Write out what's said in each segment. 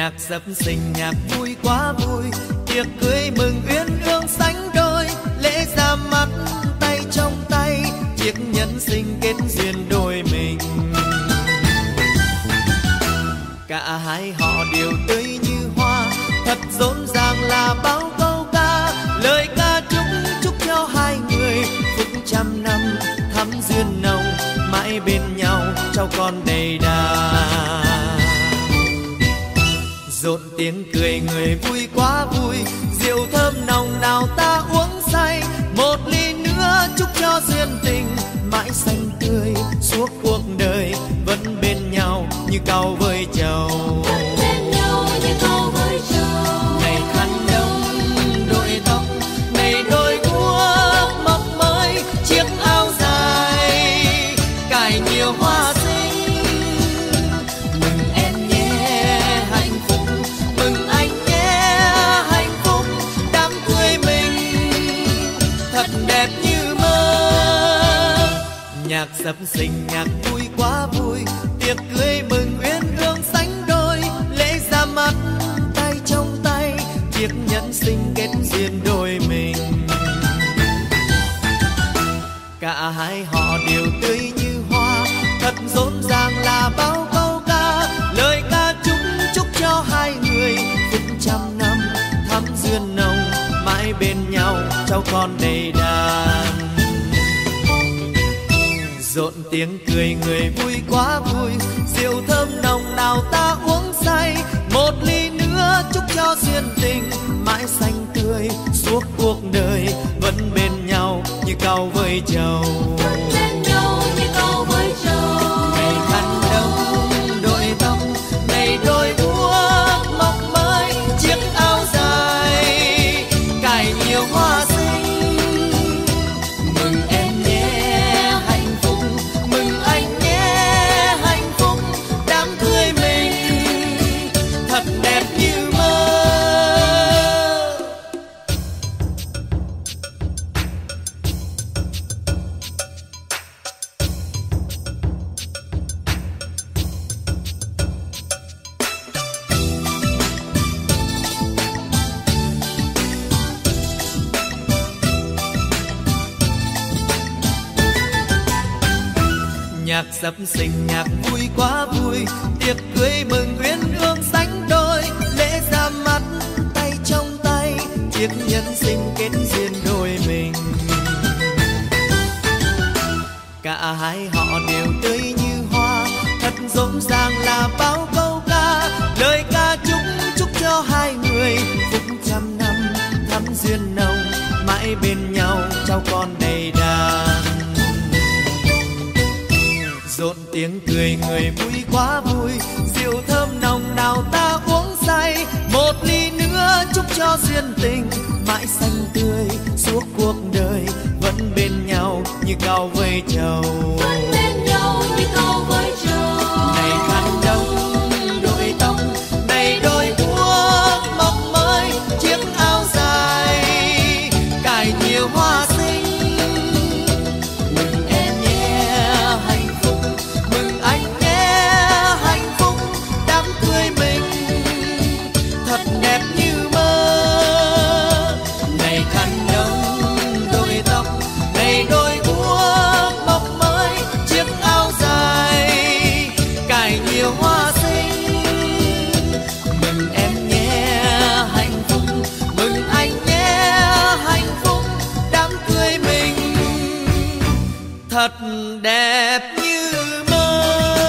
Nhạc sập sình nhạc vui quá vui, tiệc cưới mừng uyên ương sánh đôi, lễ ra mắt tay trong tay, chiếc nhẫn sinh kết duyên đôi mình. Cả hai họ đều tươi như hoa, thật rộn ràng là bao câu ca, lời ca chúc cho hai người phúc trăm năm thắm duyên nồng, mãi bên nhau cháu con đầy đà. Rộn tiếng cười người vui quá vui, rượu thơm nồng nào ta uống say, một ly nữa chúc cho duyên tình mãi xanh tươi suốt cuộc đời, vẫn bên nhau như cau với trầu. Ngày khăn đông đội tóc, ngày đôi guốc mọc mới, chiếc áo dài cài nhiều hoa xinh. Mừng em nhé hạnh phúc, mừng anh nhé hạnh phúc, đám cưới mình thật đẹp như mơ. Nhạc sập sình nhạc vui quá vui, tiệc cưới mừng uyên ương sánh đôi, lễ ra mắt tay trong tay, chiếc nhẫn sinh kết duyên đôi mình. Cả hai họ đều tươi như hoa, thật rộn ràng là bao câu ca, lời ca chúc cho hai người phúc trăm năm thắm duyên nồng, mãi bên nhau cháu con đầy đàn. Rộn tiếng cười người vui quá vui, rượu thơm nồng nào ta uống say, một ly nữa chúc cho duyên tình mãi xanh tươi suốt cuộc đời, vẫn bên nhau như cau với trầu. Ngày khăn đông đội tóc, ngày đôi guốc mọc mới, chiếc áo dài cài nhiều hoa xinh. Mừng em nhé hạnh phúc, mừng anh nhé hạnh phúc, đám cưới mình thật đẹp như mơ. Nhạc sập sình nhạc vui quá vui, tiệc cưới mừng uyên ương sánh đôi, lễ ra mắt tay trong tay, chiếc nhẫn sinh kết duyên đôi mình. Cả hai họ đều tươi như hoa, thật rộn ràng là bao câu ca, lời ca chúc cho hai người phúc trăm năm thắm duyên nồng, mãi bên nhau cháu con đầy đàn. Rộn tiếng cười người vui quá vui, rượu thơm nồng nào ta uống say, một ly nữa chúc cho duyên tình mãi xanh tươi suốt cuộc đời, vẫn bên nhau như cau với trầu. Ngày khăn đông đội tóc, ngày đôi guốc mọc mới, chiếc áo dài cài nhiều hoa xinh. Mừng em nhé hạnh phúc, mừng anh nhé hạnh phúc, đám cưới mình thật đẹp như mơ. Ngày khăn đông đội tóc, ngày đôi guốc mọc mới, chiếc áo dài cài nhiều hoa xinh. Mừng em nhé hạnh phúc, mừng anh nhé hạnh phúc, đám cưới mình thật đẹp như mơ.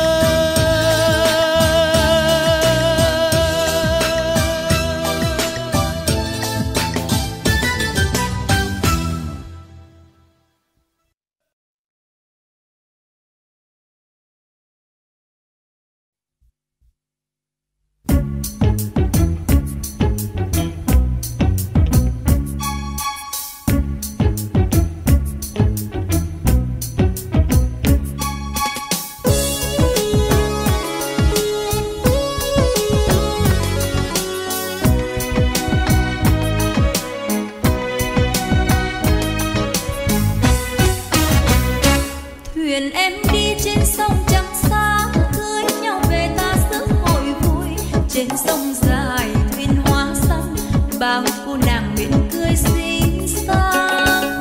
Thuyền em đi trên sông trắng sáng, cưới nhau về ta sớm hội vui. Trên trên sông dài thuyền hoa xanh, bao cô nàng miệng cười xinh xắn.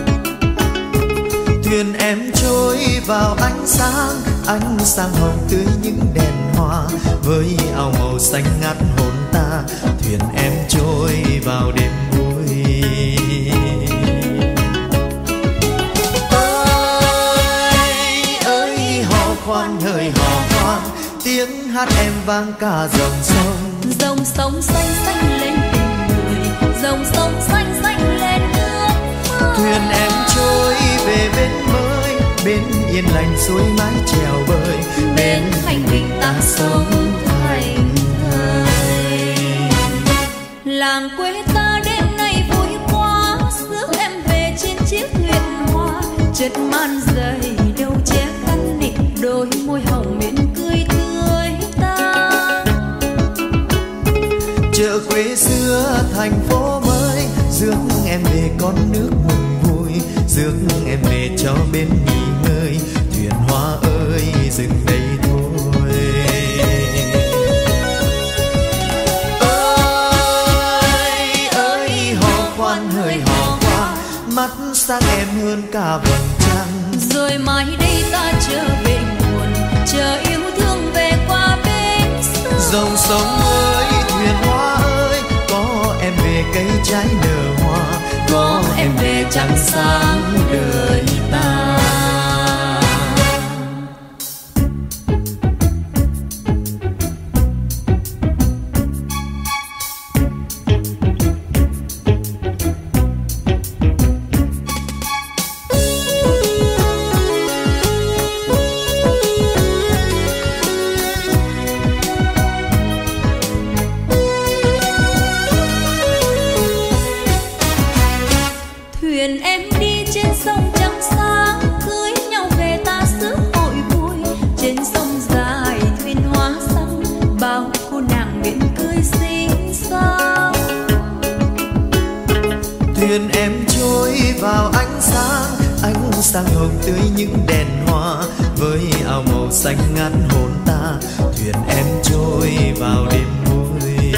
Thuyền em trôi vào ánh sáng hồng tươi những đèn hoa, với áo màu xanh ngát hồn ta. Thuyền em trôi vào đêm vui. Ơi hò khoan hỡi hò khoan, tiếng hát em vang cả dòng sông. Dòng sông xanh xanh lên tình người, dòng sông xanh xanh lên nước mơ. Thuyền em trôi về bên mới, bên yên lành suối mái chèo bơi, bên thanh bình ta sống thành thơi. Làng quê ta đêm nay vui quá, rước em về trên chiếc thuyền hoa. Chất man dày đâu che khăn nị, đôi môi hồng mỉm cười tươi ta. Chợ quê xưa thành phố mới, rước em về con nước mừng vui, rước em về cho bên nghỉ ngơi. Thuyền hoa ơi dừng đây thôi. Ơi hò khoan hỡi hò khoan, mắt sáng em hơn cả vầng trăng. Rồi mai đây ta trở về nguồn, chờ yêu thương về qua bên sông. Dòng sông ơi thuyền hoa ơi, có em về cây trái nở hoa, có em về trăng sáng đời ta. Thuyền em đi trên sông trắng sáng, cưới nhau về ta rước hội vui. Trên sông dài thuyền hoa xanh, bao cô nàng miệng cười xinh xắn. Thuyền em trôi vào ánh sáng hồng tươi những đèn hoa, với áo màu xanh ngát hồn ta. Thuyền em trôi vào đêm vui.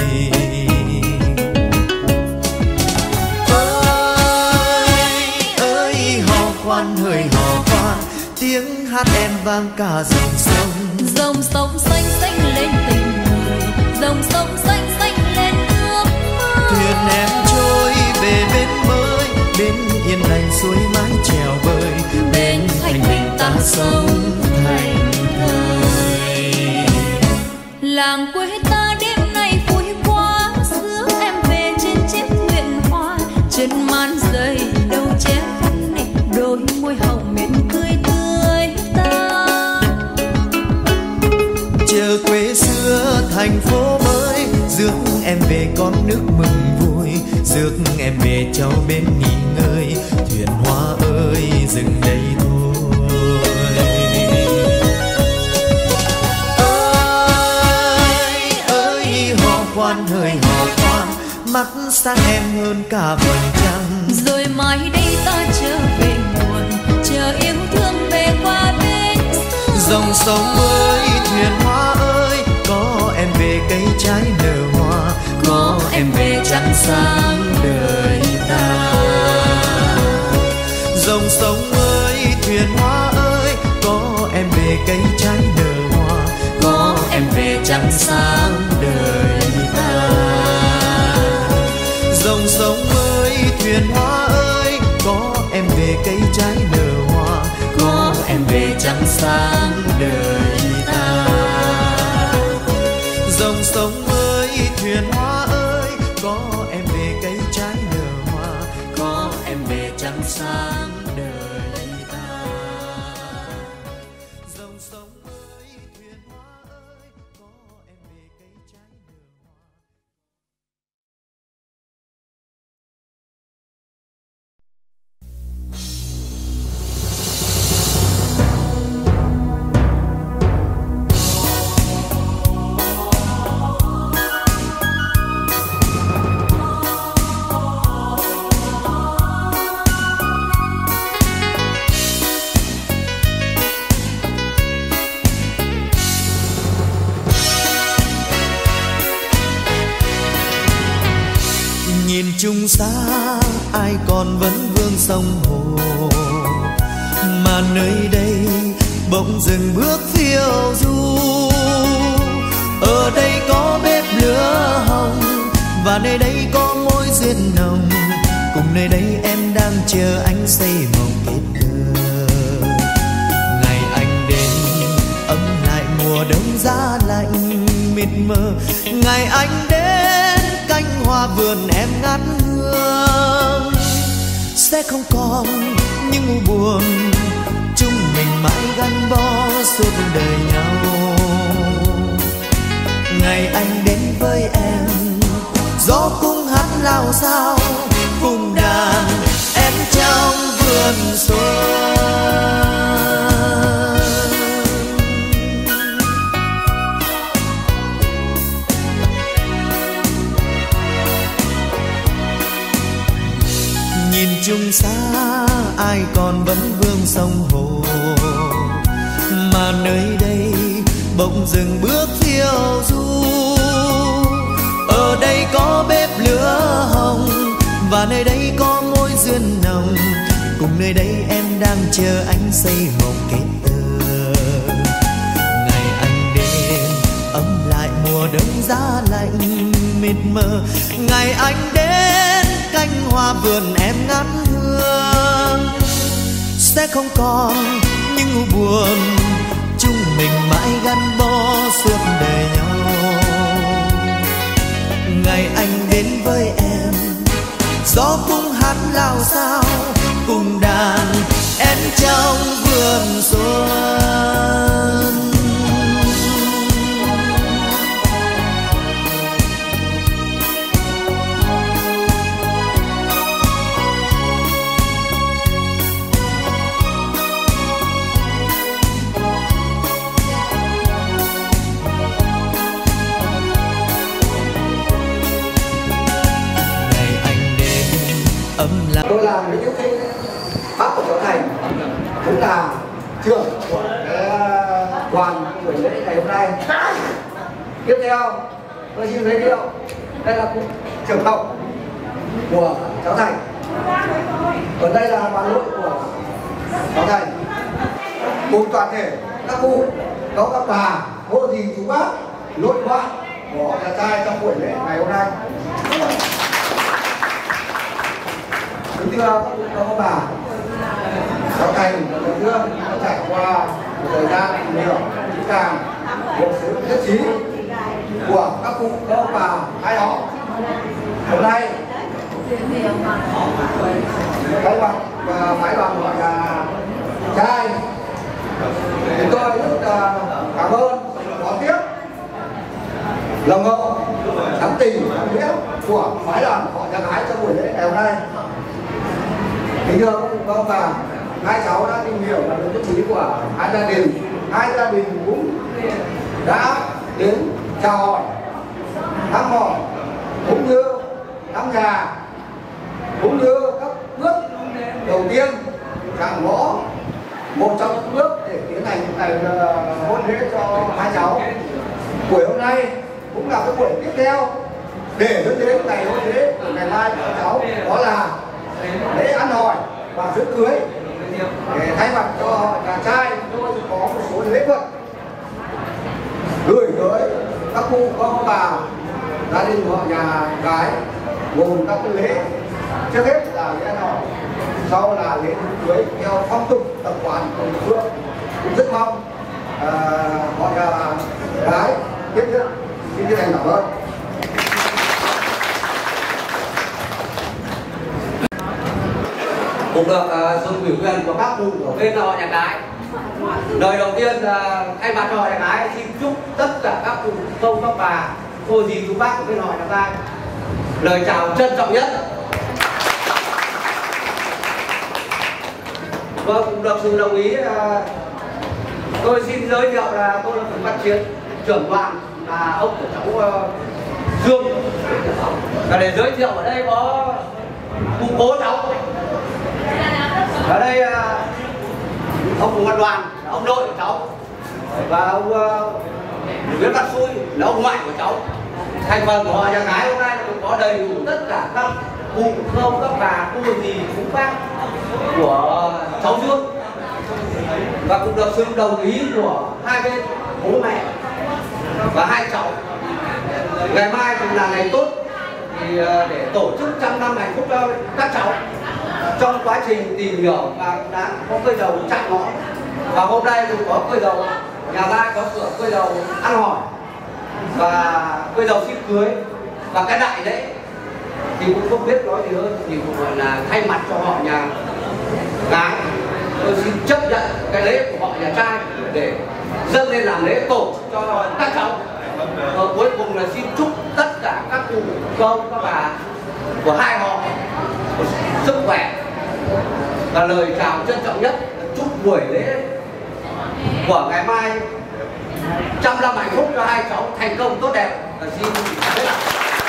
Ơi hò khoan hỡi hò khoan, tiếng hát em vang cả dòng sông. Dòng sông xanh xanh lên tình người, dòng sông xanh xanh lên nước mơ. Thuyền em trôi về bên mới, bên yên lành suối mái chèo bơi, bên thanh bình ta sống thành thơi. Làng quê ta đêm nay vui quá, rước em về trên chiếc thuyền hoa. Chân man dày đâu che khăn nị, đôi môi hồng mỉm cười tươi ta. Chợ quê xưa thành phố mới, rước em về con nước mừng vui, rước em về cho bên nghỉ ngơi. Thuyền hoa ơi dừng đây thôi. Ơi hò khoan hỡi hò khoan, mắt sáng em hơn cả vầng trăng. Rồi mai đây ta trở về nguồn, chờ yêu thương về qua bên sông. Dòng sông ơi thuyền hoa ơi, có em về cây trái nở hoa, có em về trăng sáng đời ta. Dòng sông ơi thuyền hoa ơi, có em về cây trái nở hoa, có em về trăng sáng đời ta. Dòng sông ơi thuyền hoa ơi, có em về cây trái nở hoa, có em về trăng sáng đời ta. Dòng sông ơi thuyền hoa ơi, có em về cây trái nở hoa, có em về trăng sáng đời ta. Dòng sông ơi thuyền hoa ơi, có em về cây trái nở hoa. xa ai còn vẫn vương sông hồ, mà nơi đây bỗng dừng bước phiêu du. Ở đây có bếp lửa hồng và nơi đây có mối duyên nồng, cùng nơi đây em đang chờ anh xây mộng kết thơ. Ngày anh đến ấm lại mùa đông giá lạnh mịt mờ, ngày anh đến cánh hoa vườn em ngát hương. Sẽ không còn những u buồn, chúng mình mãi gắn bó suốt đời nhau. Ngày anh đến với em, gió cũng hát lao sao cùng đàn em trong vườn xuân. Nhìn chung xa ai còn vẫn vương sông hồ, mà nơi đây bỗng dừng bước phiêu du. Ở đây có bếp lửa hồng và nơi đây có mối duyên nồng, cùng nơi đây em đang chờ anh xây mộng kết thơ. Ngày anh đến ấm lại mùa đông giá lạnh mịt mờ, ngày anh đến cánh hoa vườn em ngát hương. Sẽ không còn những u buồn, chúng mình mãi gắn bó suốt đời nhau. Ngày anh đến với em, gió cũng hát lao sao cùng đàn em trong vườn xuân. Tôi là Nguyễn Hữu Thinh, bác của cháu Thành, cũng là trưởng của đoàn buổi lễ ngày hôm nay. Tiếp theo tôi xin giới thiệu, đây là trưởng tổng của cháu Thành, còn đây là bà nội của cháu Thành, cùng toàn thể các cụ, các bà, cô dì chú bác, nội ngoại của nhà trai trong buổi lễ ngày hôm nay. Kính thưa các bà, cháu Thành và cháu Dương đã trải qua một thời gian tìm hiểu kỹ càng một sự nhất trí của các cụ, các bà, hai họ. Hôm nay thay mặt phái đoàn gọi là trai, chúng tôi rất cảm ơn đón tiếp lòng ngộ thắm tình thắm nghĩa của phái đoàn họ nhà gái trong buổi lễ ngày hôm nay. Kính thưa các ông bà, hai cháu đã tìm hiểu và được nhất trí của hai gia đình cũng đã đến chào hỏi, thăm hỏi, cũng như thăm nhà, cũng như các bước đầu tiên chạm ngõ một trong những bước để tiến hành ngày hôn lễ cho hai cháu. Buổi hôm nay cũng là cái buổi tiếp theo để dẫn đến ngày hôn lễ của ngày mai của cháu, đó là lễ ăn hỏi và rước cưới. Để thay mặt cho nhà trai, tôi có một số lễ vật gửi tới các cụ, các ông bà, gia đình họ nhà gái, gồm các cái lễ. Trước hết là lễ ăn hỏi, sau là lễ cưới theo phong tục tập quán của địa phương. Cũng rất mong họ nhà gái tiếp nhận. Xin chân thành cảm ơn. Cũng được sự ủy quyền của các cụ của bên họ nhà gái. Lời đầu tiên là thay mặt họ nhà gái xin chúc tất cả các cụ, các bà, cô dì chú bác của bên họ nhà gái lời chào trân trọng nhất. Và cũng được sự đồng ý, tôi xin giới thiệu là tôi là Phùng Văn Chiến, trưởng đoàn, là ông của cháu Dương. Và để giới thiệu ở đây có cụ cố cháu. Ở đây ông Phùng Văn Đoàn là ông nội của cháu, và ông Nguyễn Văn Xui là ông ngoại của cháu. Thành phần của họ nhà gái hôm nay cũng có đầy đủ tất cả các cụ không các bà cô dì chú bác của cháu Dương, và cũng được sự đồng ý của hai bên bố mẹ và hai cháu. Ngày mai cũng là ngày tốt thì để tổ chức 100 năm hạnh phúc cho các cháu. Trong quá trình tìm hiểu và đã có cây đầu chạm ngõ, và hôm nay cũng có cây đầu nhà mai có cửa cây đầu ăn hỏi và cây đầu xin cưới, và cái đại lễ thì cũng không biết nói gì hơn, thì cũng gọi là thay mặt cho họ nhà gái, tôi xin chấp nhận cái lễ của họ nhà trai để dâng lên làm lễ tổ cho các cháu. Và cuối cùng là xin chúc tất cả các cụ công các bà của hai họ sức khỏe, và lời chào trân trọng nhất chúc buổi lễ của ngày mai 100 năm hạnh phúc cho hai cháu thành công tốt đẹp. Và xin kết lại.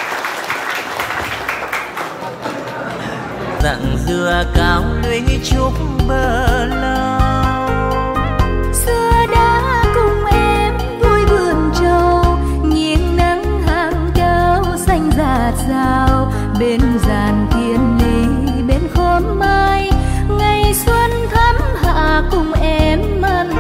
Dặn dừa cao lũy chúc bờ lao, xưa đã cùng em vui vườn trầu, nghiêng nắng hàng cao xanh rạt rào, bên giàn thiên lý bên khóm mai, ngày xuân thắm hạ cùng em mặn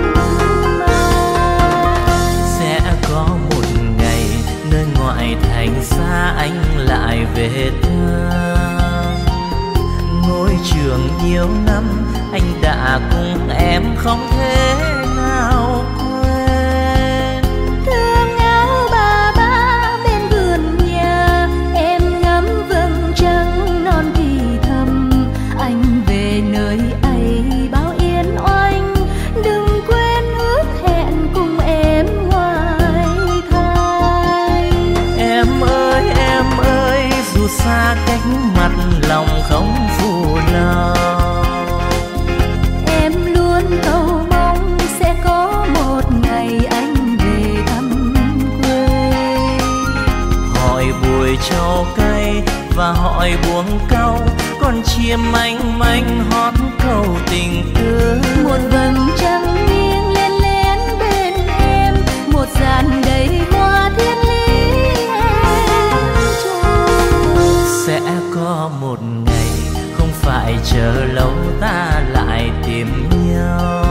mai. Sẽ có một ngày nơi ngoại thành xa anh lại về thăm, ngôi trường nhiều năm anh đã cùng em không thể nào quên. Thương áo bà ba bên vườn nhà, em ngắm vầng trăng non thì thầm, anh về nơi ấy bao yên oanh, đừng quên ước hẹn cùng em ngoài thành. Em ơi dù xa cách mặt lòng không phụ lòng, Em luôn cầu mong sẽ có một ngày anh về thăm quê. hỏi buổi trầu cây và hỏi buông câu, con chim manh manh hót câu tình tứ. Một vầng trăng nghiêng lên lén bên em, một dàn đầy hoa thiên lý em trồng. Sẽ có một ngày không phải chờ lâu ta lại tìm nhau.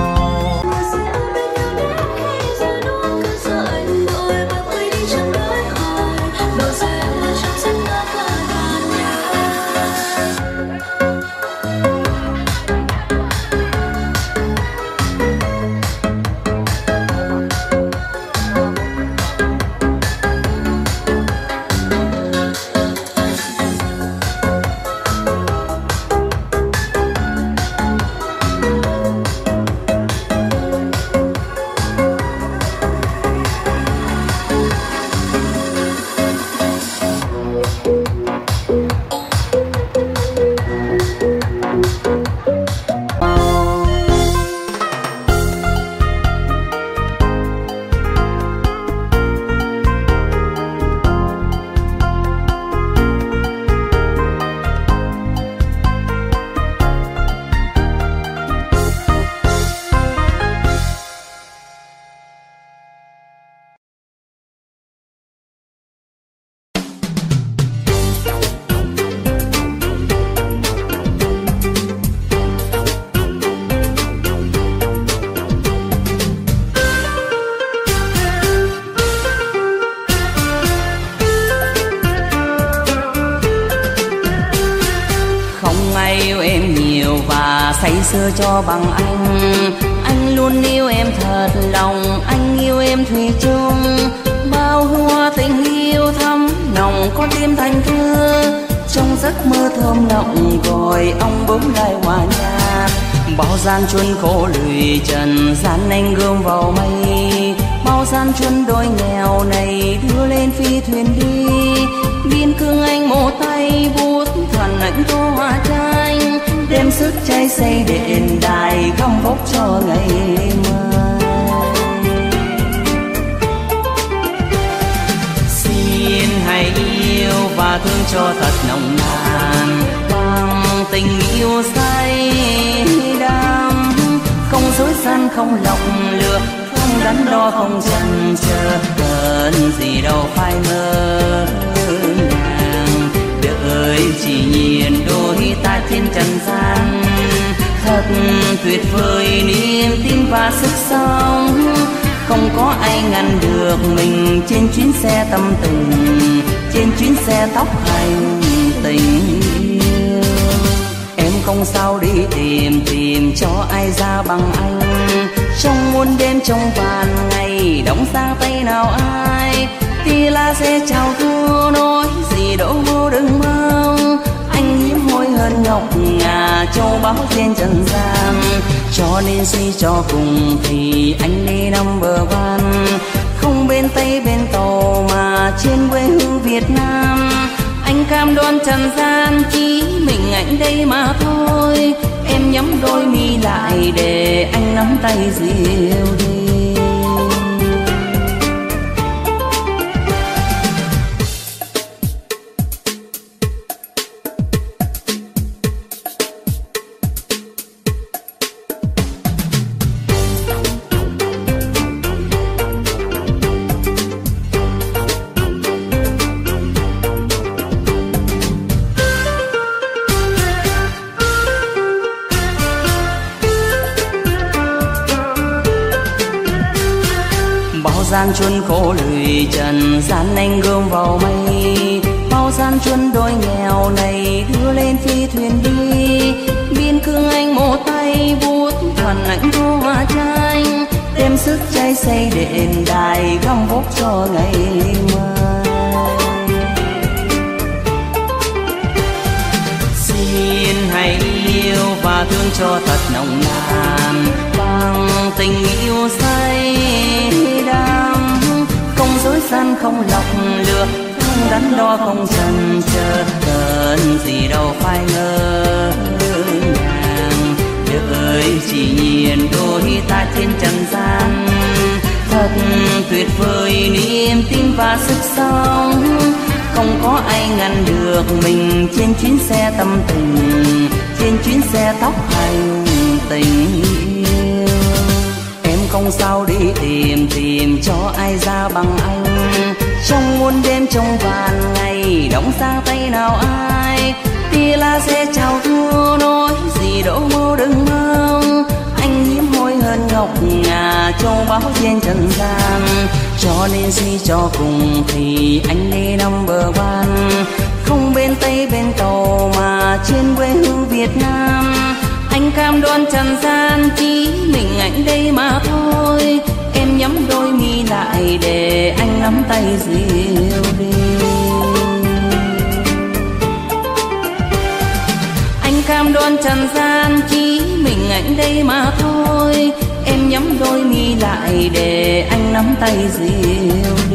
say sưa cho bằng anh luôn yêu em thật lòng, anh yêu em thủy chung. Bao hoa tình yêu thắm nồng con tim thành thơ, trong giấc mơ thơm nồng gọi ông bướm lại hòa nhạc. Bao gian chuân khổ lụy trần gian anh gươm vào mây, bao gian chuân đôi nghèo này đưa lên phi thuyền đi. Biên cương anh một tay bút thần ảnh tô hoa tranh, đem sức cháy xây đền đài gom góp cho ngày mai. Xin hãy yêu và thương cho thật nồng nàn, bằng tình yêu say đắm, không dối gian không lọc lừa, không đắn đo không chần chờ, cần gì đâu phai mơ nàng đợi đời chỉ nhìn đôi ta trên trần gian. Thật tuyệt vời niềm tin và sức sống, không có ai ngăn được mình trên chuyến xe tâm tình, trên chuyến xe tốc hành tình yêu. Em không sao đi tìm cho ai ra bằng anh, trong muôn đêm trong vàn ngày đóng sang tay nào ai. Tia la sẽ chào thua nói gì đâu vô đừng mong, anh hiếm hoi hơn ngọc ngà châu báu trên trần gian. Cho nên suy cho cùng thì anh đi number one, không bên Tây bên Tàu mà trên quê hương Việt Nam. Anh cam đoan trần gian chỉ mình anh đây mà thôi. Em nhắm đôi mi lại để anh nắm tay dịu đi. Gian chuân khổ lụy trần gian anh gom vào mây, bao gian chuân đôi nghèo này đưa lên phi thuyền đi. Biên cương anh một tay vuốt phần anh thu hoa tranh, đem sức cháy xây đền đài găm vóc cho ngày mai. Xin hãy yêu và thương cho thật nồng nàn, bằng tình yêu say đắm, không dối gian không lọc lừa, không đắn đo không chần chờ, cần gì đâu phải ngờ ngàng. Đời chỉ nhìn đôi ta trên trần gian, thật tuyệt vời niềm tin và sức sống, không có ai ngăn được mình trên chuyến xe tâm tình, trên chuyến xe tốc hành tình yêu. Em không sao đi tìm cho ai ra bằng anh, trong muôn đêm trong vàn ngày đóng sang tay nào ai. Tia la sẽ chào thua nói gì đâu mơ đừng mong, anh hiếm hoi hơn ngọc ngà châu báu trên trần gian. Cho nên suy cho cùng thì anh đi number one, không bên Tây bên Tàu mà trên quê hương Việt Nam. Anh cam đoan trần gian chỉ mình anh đây mà thôi. Em nhắm đôi mi lại để anh nắm tay dịu đi. Anh cam đoan trần gian chỉ mình anh đây mà thôi. Em nhắm đôi mi lại để anh nắm tay dịu đi.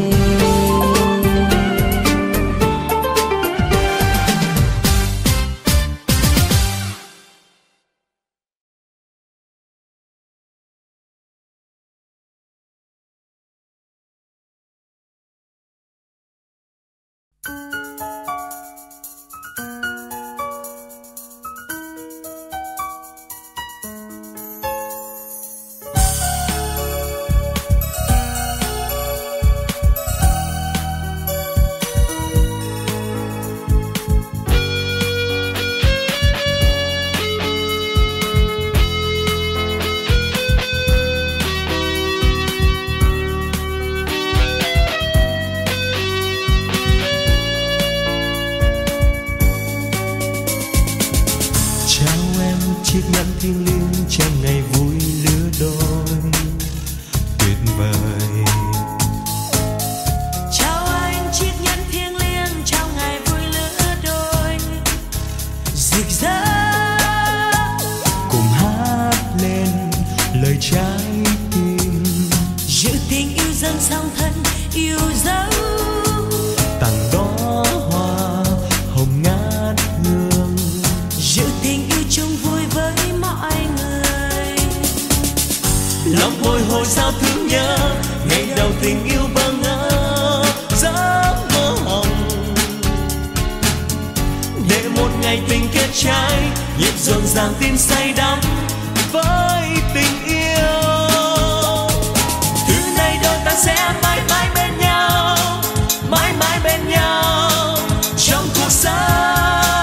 Mãi mãi bên nhau trong cuộc sống.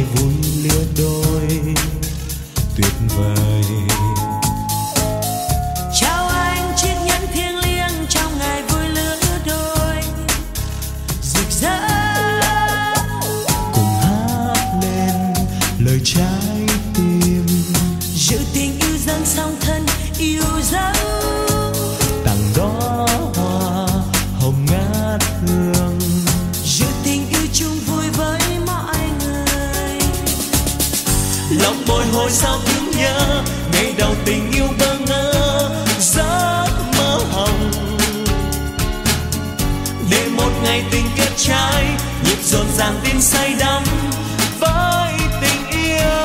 vui lứa đôi tuyệt vời. Chào anh chiếc nhẫn thiêng liêng trong ngày vui lứa đôi rực rỡ, cùng hát lên lời trái tim, giữ tình yêu dâng song thân yêu dấu, tặng đó hoa hồng ngát hương, giữ tình yêu chung vui với mọi người. lòng bồi hồi sao thương nhớ ngày đầu tình yêu bơ ngơ giấc mơ hồng, để một ngày tình kết trái nhịp rộn ràng tin say đắm với tình yêu.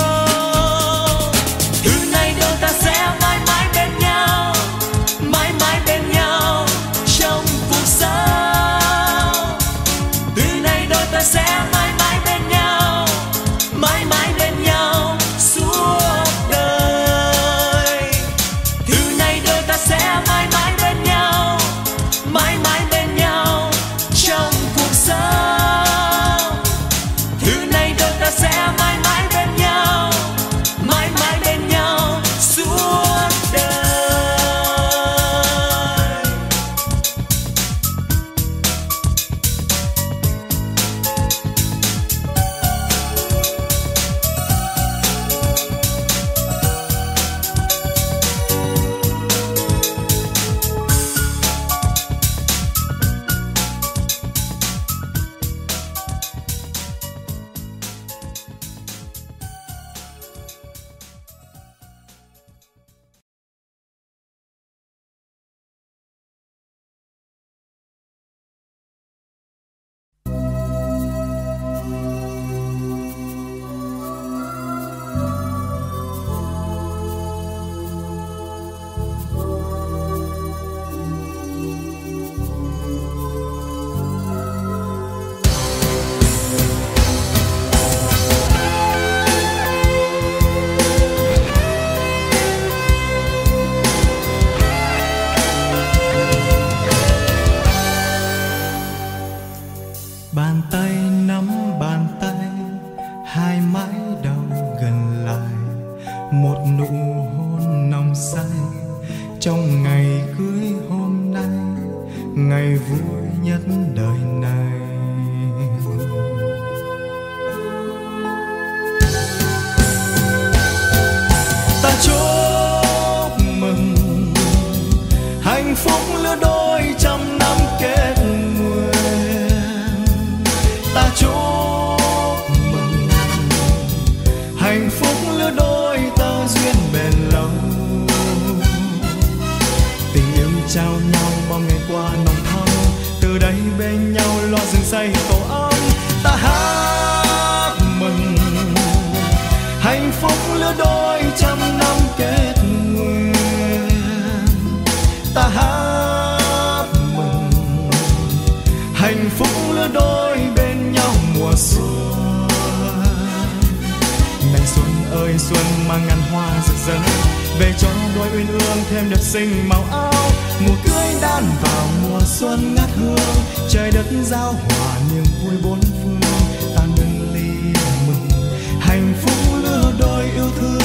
Từ nay đôi ta sẽ mãi mãi bên nhau, mãi mãi bên nhau trong cuộc sống. Từ nay đôi ta sẽ mãi mãi bên nhau, mãi mãi bên nhau suốt đời. Từ nay đôi ta sẽ mãi mãi bên nhau, mãi mãi bên nhau trong cuộc sống. Từ nay đôi ta sẽ mãi mãi bên nhau, mãi mãi bên nhau suốt đời. Bàn tay nắm bàn tay, hai mái đầu gần lại, một nụ hôn nồng say trong ngày cưới hôm nay, ngày vui nhất đời này. Ta chúc mừng hạnh phúc lứa đôi trăm năm kết nguyện. Ta chúc mừng hạnh phúc lứa đôi tơ duyên bền lâu. Tình yêu trao nhau bao ngày qua nồng thắm, từ đây bên nhau lo rừng say tổ ấm. Ta hát mừng hạnh phúc lứa đôi trăm năm kết nguyện. Ta hát mừng hạnh phúc lứa đôi bên nhau mùa xuân. Này xuân ơi xuân mang ngàn hoa rực rỡ, về cho đôi uyên ương thêm đẹp xinh màu áo. Mùa cưới đan vào mùa xuân ngát hương, trời đất giao hòa niềm vui bốn phương. Ta nâng ly mừng hạnh phúc lứa đôi yêu thương.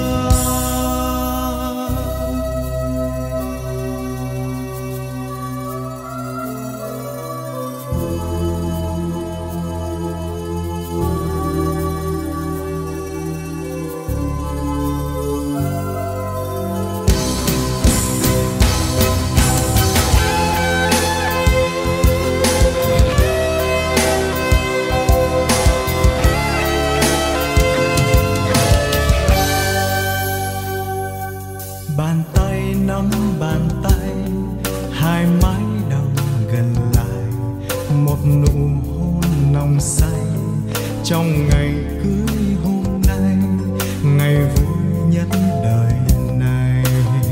Bàn tay nắm bàn tay, hai mái đầu gần lại, một nụ hôn nồng say trong ngày cưới hôm nay, ngày vui nhất đời này.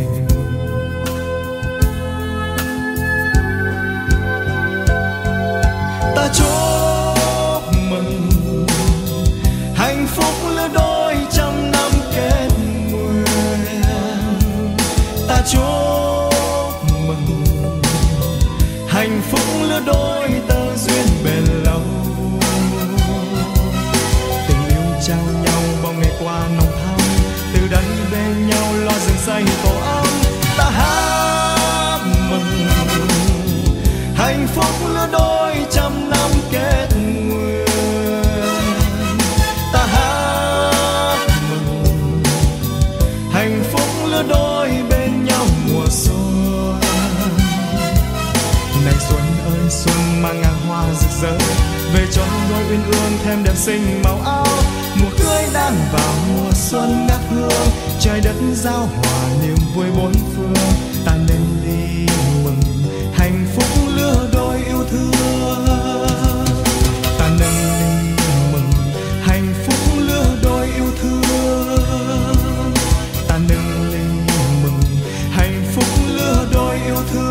Ta chúc mừng hạnh phúc lứa đôi trăm năm kết nguyện. Ta chúc mừng hạnh phúc lứa đôi tơ duyên bền lâu. Tình yêu trao nhau bao ngày qua nồng thắm, từ đây bên nhau lo rừng xanh tổ ấm. Ta hát mừng hạnh phúc lứa đôi trăm năm kết nguyện. Ta hát mừng hạnh phúc lứa đôi bên nhau mùa xuân. Này xuân ơi xuân mang ngàn hoa rực rỡ, về cho đôi uyên ương thêm đẹp xinh màu áo. Mùa cưới đang vào mùa xuân ngát hương, trời đất giao hòa niềm vui bốn phương. Ta nên đi mừng hạnh phúc lứa đôi yêu thương. Ta nên đi mừng hạnh phúc lứa đôi yêu thương. Ta nên đi mừng hạnh phúc lứa đôi yêu thương.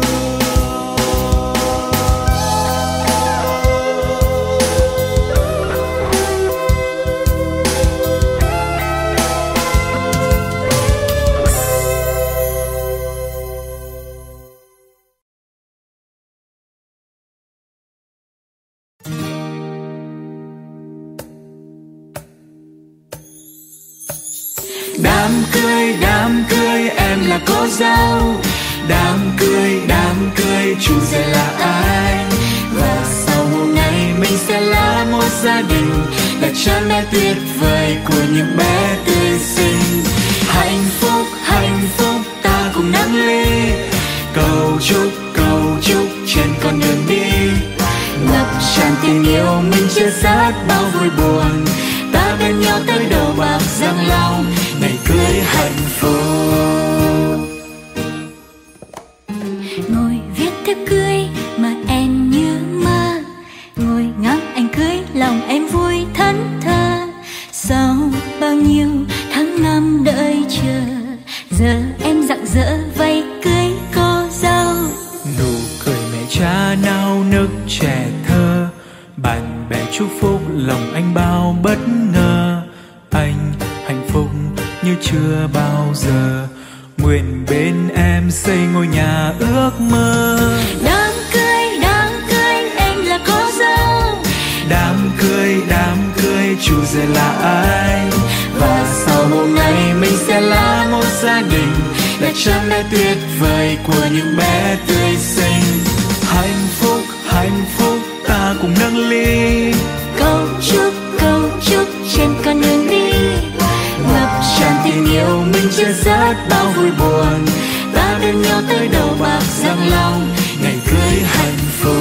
Đám cưới em là cô dâu. Đám cưới chủ rể là ai? Và sau hôm nay mình sẽ là một gia đình, là cha mẹ tuyệt vời của những bé tươi xinh. Hạnh phúc ta cùng nâng ly, cầu chúc trên con đường đi. Ngập tràn tình yêu mình chia sẻ bao vui buồn, ta bên nhau tới đầu bạc răng long, ngày cưới hạnh phúc. Ngồi viết thiếp cưới mà em như mơ, ngồi ngắm anh cưới lòng em vui thẫn thờ. Sau bao nhiêu tháng năm đợi chờ, giờ em rạng rỡ vây cưới cô dâu. Nụ cười mẹ cha nao nức trẻ thơ, bạn bè chúc phúc lòng anh bao bất ngờ. Anh hạnh phúc như chưa bao giờ, nguyện bên em xây ngôi nhà ước mơ. Đám cưới em là cô dâu. Đám cưới chủ rể là ai? Và sau hôm nay mình sẽ là một gia đình, là cha mẹ tuyệt vời của những bé tươi xinh. Hạnh phúc ta cùng nâng ly, Cầu chúc trên con đường đi. ngập tràn tình yêu mình chia sẻ bao vui buồn, ta bên nhau tới đầu bạc răng long, ngày cưới hạnh phúc.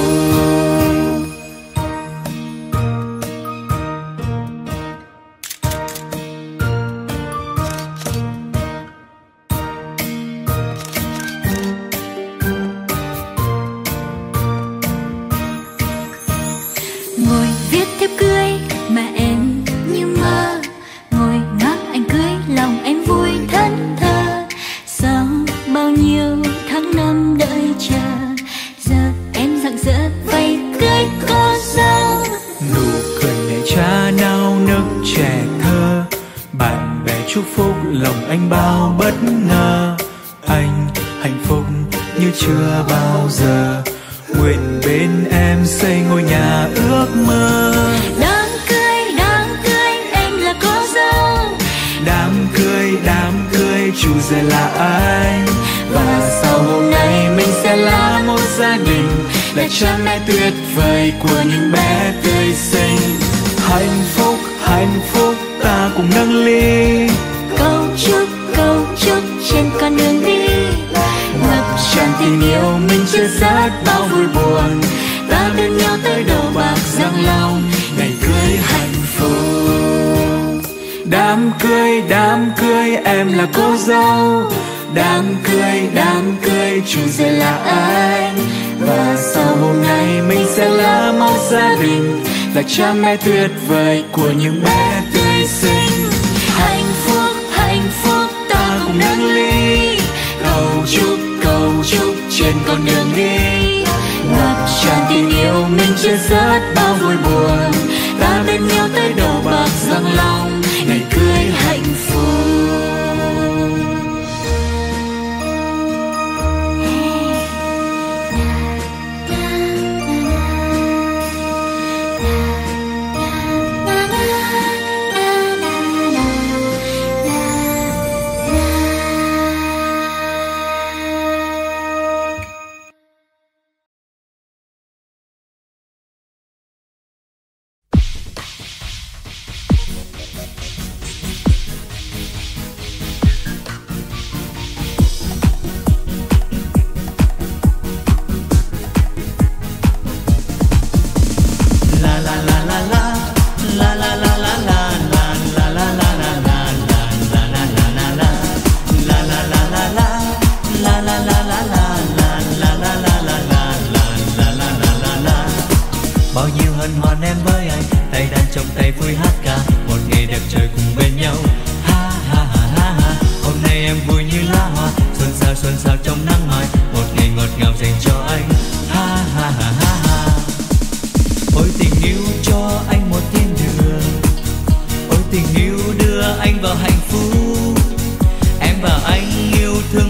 Ngồi viết thiếp cưới mà em như mơ, ngồi ngắm anh cưới lòng em vui thẫn thờ. Sau bao nhiêu tháng năm đợi chờ, giờ em rạng rỡ vây cưới cô dâu. Nụ cười mẹ cha nao nức trẻ thơ, bạn bè chúc phúc lòng anh bao bất ngờ. Anh hạnh phúc như chưa bao giờ, nguyện bên em xây ngôi nhà ước mơ. Đám cưới em là cô dâu. Đám cưới chủ rể là ai? Và sau hôm nay mình sẽ là một gia đình, là cha mẹ tuyệt vời của những bé tươi xinh. Hạnh phúc ta cùng nâng ly, Cầu chúc trên con đường đi. ngập tràn tình yêu mình chia sẻ bao vui buồn, ta bên nhau tới đầu bạc răng long, ngày cưới hạnh phúc. Đám cưới em là cô dâu. Đám cưới chủ rể là ai? Và sau hôm nay mình sẽ là một gia đình, là cha mẹ tuyệt vời của những bé tươi xinh. Hạnh phúc ta cùng nâng ly, cầu chúc trên con đường đi. Ngập tràn tình yêu mình chia sẻ bao vui buồn, ta bên nhau tới đầu bạc răng long, ngày cưới hạnh phúc.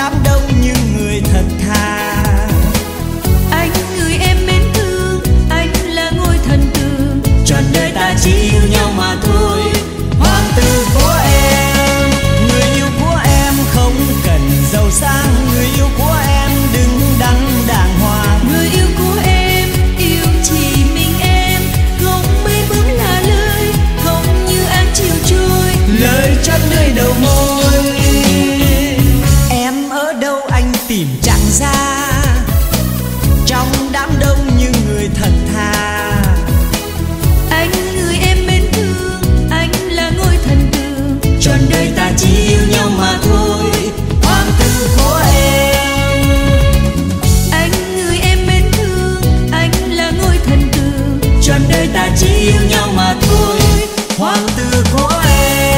đám đông như người thật thà. Anh người em mến thương, anh là ngôi thần tượng, trọn đời ta chỉ yêu nhau mà thôi. Hoàng tử của em, người yêu của em không cần giàu sang, người yêu của em đứng đắn đàng hoàng. Người yêu của em yêu chỉ mình em, không mây bướm là lời, không như ánh chiều trôi, lời chót nơi đầu môi. Em ở đâu anh tìm chẳng ra, trong đám đông như người thật thà. anh người em mến thương, anh là ngôi thần tượng, Trọn đời ta chỉ yêu nhau mà thôi. Hoàng tử của em, anh người em mến thương, anh là ngôi thần tượng, trọn đời ta chỉ yêu nhau mà thôi. Hoàng tử của em.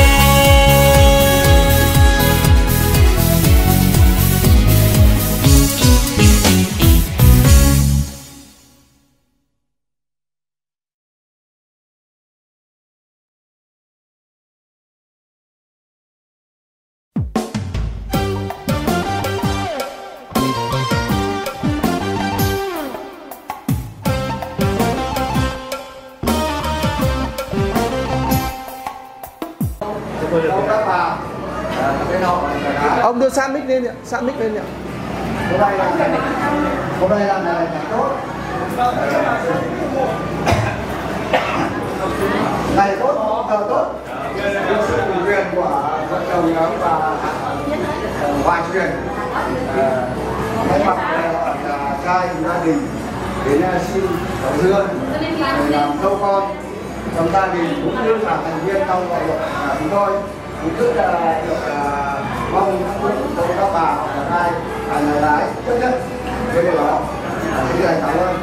Ông đưa sát mic lên ạ, sát mic lên ạ. Hôm nay là ngày tốt. Ngày tốt, giờ tốt. Được sự ủy quyền của vợ chồng nhóm và Hoài Truyền. Thay mặt trai gia đình đến xin cháu Dương để làm dâu con trong gia đình cũng như là thành viên trong hội chúng tôi. Cũng rất là được mong các bà hoặc là ai nhà lái tốt nhất với điều đó. Xin cảm ơn.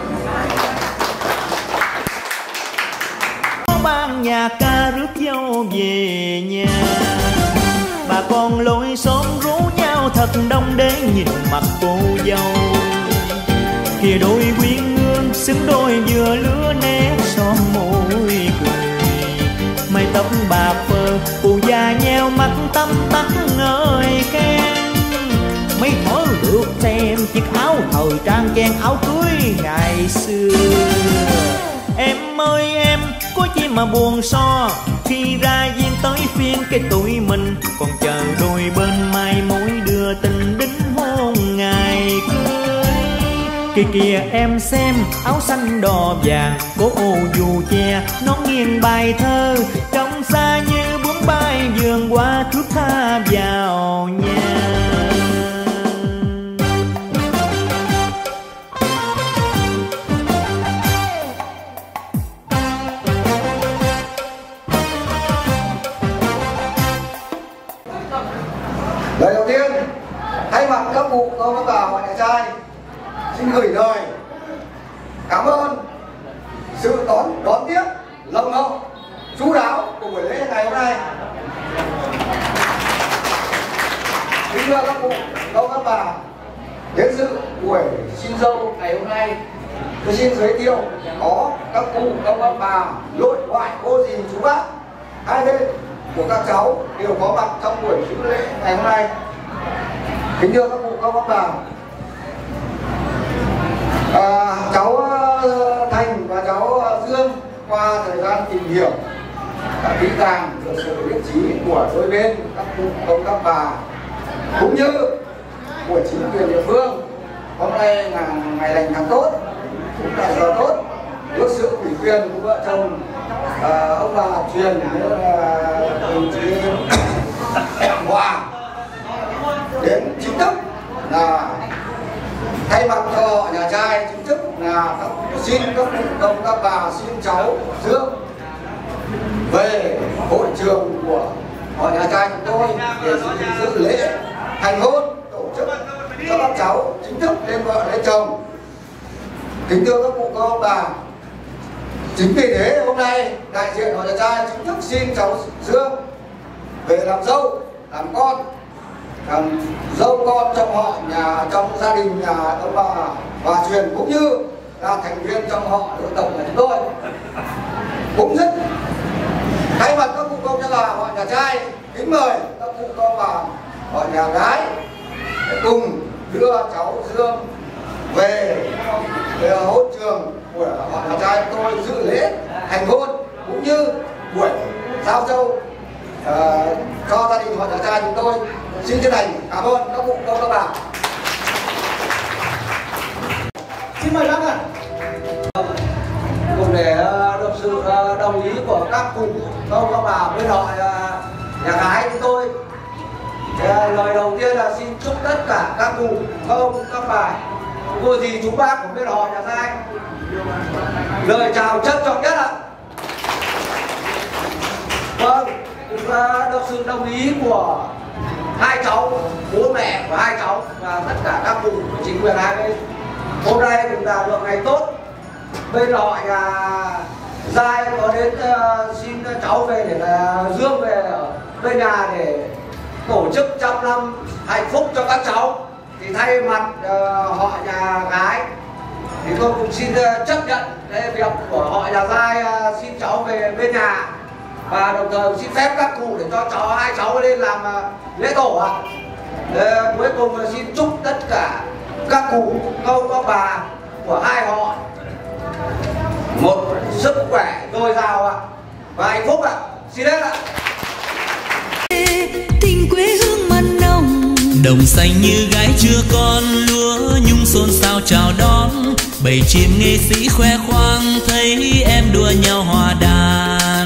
Ban nhà ca rước dâu về nhà, bà con lối xóm rú nhau thật đông để nhìn mặt cô dâu. Kìa đôi quyến ngương xứng đôi vừa lứa nét son môi cười, mái tóc bạc phơ cụ già nheo mắt tăm tắt ngời khen. Mấy thở được xem chiếc áo thời trang chen áo cưới ngày xưa. Em ơi em có chi mà buồn so, khi ra duyên tới phiên cái tuổi mình còn chờ đôi bên mai mối đưa tình đính hôn ngày cưới. Kìa kìa em xem áo xanh đò vàng, có ô dù che nó nghiêng bài thơ, trông xa như bướm bay vườn qua thước tha vào nhà. Lời đầu tiên, thay mặt các cụ các bà và nhà trai xin gửi lời cảm ơn sự đón tiếp nồng hậu chú đáo của buổi lễ ngày hôm nay. Kính thưa các cụ các bà đến dự buổi xin dâu ngày hôm nay, tôi xin giới thiệu có các cụ các bà nội ngoại cô dì chú bác hai bên của các cháu đều có mặt trong buổi dự lễ ngày hôm nay. Kính thưa các cụ các bà, cháu Thành và cháu Dương qua thời gian tìm hiểu đã kỹ càng được sự nhất trí của đôi bên các cụ các bà cũng như của chính quyền địa phương. Hôm nay là ngày lành tháng tốt, cũng là giờ tốt, được sự ủy quyền của vợ chồng ông bà Truyền với đồng chí Hòa đến chính thức là thay mặt cho họ nhà trai chính thức là xin các cụ các bà xin cháu Dương về hội trường của họ nhà trai chúng tôi để dự lễ thành hôn, tổ chức cho các cháu chính thức lên vợ lên chồng. Kính thưa các cụ các bà, chính vì thế hôm nay đại diện họ nhà trai chính thức xin cháu Dương về làm dâu làm con, làm dâu con trong họ nhà, trong gia đình nhà ông bà Hòa Truyền cũng như là thành viên trong họ nội tộc của chúng tôi. Cũng rất thay mặt các cụ công nhà bà họ nhà trai kính mời các cụ công bà họ nhà gái cùng đưa cháu Dương về hôn trường của họ nhà trai tôi dự lễ thành hôn cũng như buổi giao dâu cho gia đình họ nhà trai chúng tôi. Xin chân thành cảm ơn các cụ các bà. Xin mời bác ạ. Cùng để được sự đồng ý của các cụ các bà bên họ nhà gái chúng tôi. Lời đầu tiên là xin chúc tất cả các cụ các bà cô dì chú bác của bên họ nhà trai lời chào trân trọng nhất ạ. Vâng, được sự đồng ý của hai cháu, bố mẹ của hai cháu và tất cả các cụ chính quyền hai bên. Hôm nay cũng là được ngày tốt. Bên họ nhà Giai có đến xin cháu về để là Dương về ở bên nhà để tổ chức 100 năm hạnh phúc cho các cháu. Thì thay mặt họ nhà gái thì tôi cũng xin chấp nhận cái việc của họ nhà Giai xin cháu về bên nhà, và đồng thời xin phép các cụ để cho hai cháu lên làm lễ tổ ạ. Cuối cùng là xin chúc tất cả các cụ các bà của hai họ một sức khỏe dồi dào ạ và hạnh phúc ạ. Xin hết ạ. Tình quê hương mặn nồng, đồng xanh như gái chưa con, lúa nhung xôn xao chào đón, bầy chim nghệ sĩ khoe khoang thấy em đua nhau hòa đàn.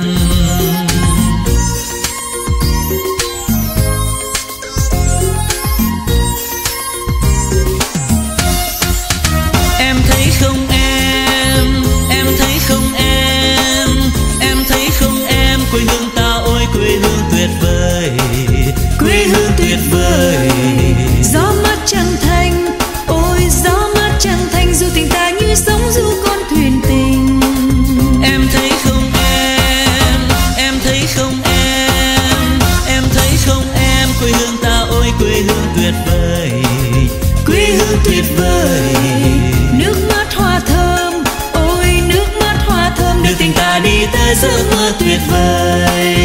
Em thấy không em thấy không em thấy không em, quê hương ta ôi quê hương tuyệt vời, quê hương tuyệt vời. gió mát trăng thanh, ôi gió mát trăng thanh, dù tình ta như sóng du con thuyền tình. Em thấy không em thấy không em thấy không em, quê hương ta ôi quê hương tuyệt vời, quê hương tuyệt vời. Nước mắt hoa thơm, ôi nước mắt hoa thơm, đưa tình ta đi tới giấc mơ tuyệt vời.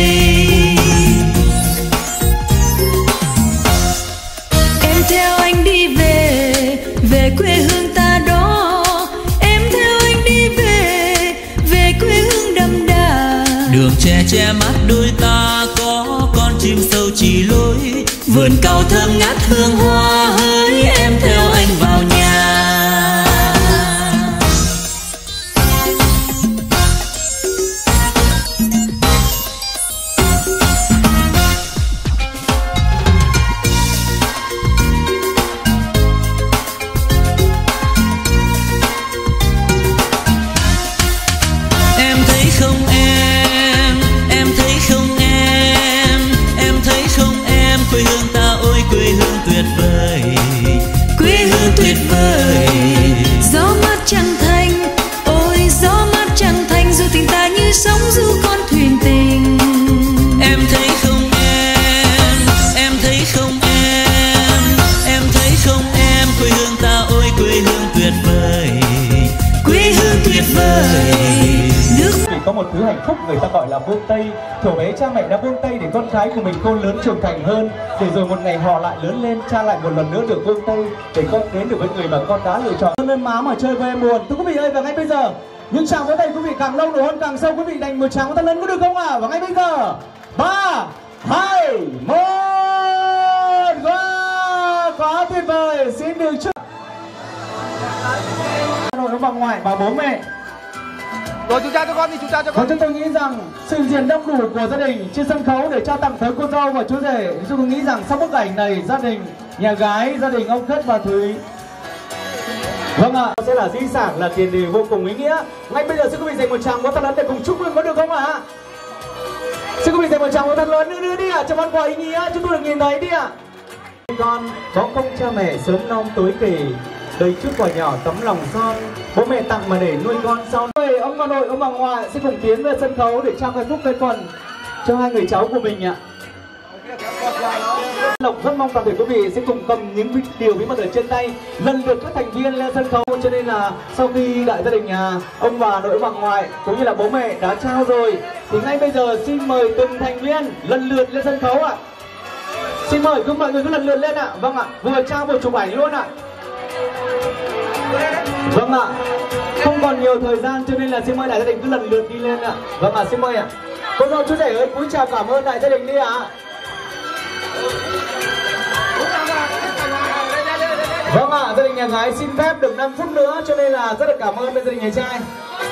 Em theo anh đi về, về quê hương ta đó. Em theo anh đi về, về quê hương đậm đà. Đường tre che mắt đôi ta có con chim sâu chỉ lối, vườn cao thơm ngát hương hoa hỡi, em theo anh vào nhà. Tuyệt vời. Gió mát trăng thanh, ôi gió mát trăng thanh, dù tình ta như sóng du con thuyền tình. Em thấy không em thấy không em thấy không em, quê hương ta ôi quê hương tuyệt vời, quê hương tuyệt vời. Vì có một thứ hạnh phúc người ta gọi là buông tay. Thuở bé cha mẹ đã buông tay để con cái của mình khôn lớn trưởng thành hơn, để rồi một ngày họ lại lớn lên, cha lại một lần nữa được buông tay để con đến được với người mà con đã lựa chọn. Nên má mà chơi với em buồn. Thưa quý vị ơi, và ngay bây giờ những tràng vỗ tay quý vị càng lâu nổ hơn càng sâu, quý vị dành một tràng vỗ lớn có được không ạ? Và ngay bây giờ 3, 2, 1, wow, quá tuyệt vời. Xin được chúc nội ông bà ngoại và bố mẹ. Rồi chú cha cho con đi, chú cha cho con. Chúng tôi nghĩ rằng sự diện đông đủ của gia đình trên sân khấu để trao tặng tới cô dâu và chú rể. Chúng tôi nghĩ rằng sau bức ảnh này, gia đình nhà gái, gia đình ông Khất và Thúy, vâng ạ, sẽ là di sản, là tiền đề vô cùng ý nghĩa. Ngay bây giờ xin quý vị dành một tràng vỗ thật lớn để cùng chúc mừng có được không ạ? Xin quý vị dành một tràng vỗ thật lớn nữa đi ạ, cho món quà ý nghĩa chúng tôi được nhìn thấy đi ạ. Con có công cha mẹ sớm non tối kể, đầy chút quà nhỏ tấm lòng son, bố mẹ tặng mà để nuôi con sau. Ông bà nội, ông bà ngoại sẽ cùng tiến về sân khấu để trao cái phúc cây phần cho hai người cháu của mình ạ. Lộc rất mong toàn thể quý vị sẽ cùng cầm những điều bí mật ở trên tay, lần lượt các thành viên lên sân khấu. Cho nên là sau khi đại gia đình nhà ông bà nội, ông bà ngoại cũng như là bố mẹ đã trao rồi, thì ngay bây giờ xin mời từng thành viên lần lượt lên sân khấu ạ. Xin mời mọi người cứ lần lượt lên ạ. Vâng ạ, vừa trao vừa chụp ảnh luôn ạ. Vâng ạ, không còn nhiều thời gian cho nên là xin mời đại gia đình cứ lần lượt đi lên ạ. Vâng ạ, xin mời ạ. Cô dâu chú rể ơi, cúi chào cảm ơn đại gia đình đi ạ. Vâng ạ, gia đình nhà gái xin phép được 5 phút nữa cho nên là rất là cảm ơn bên gia đình nhà trai.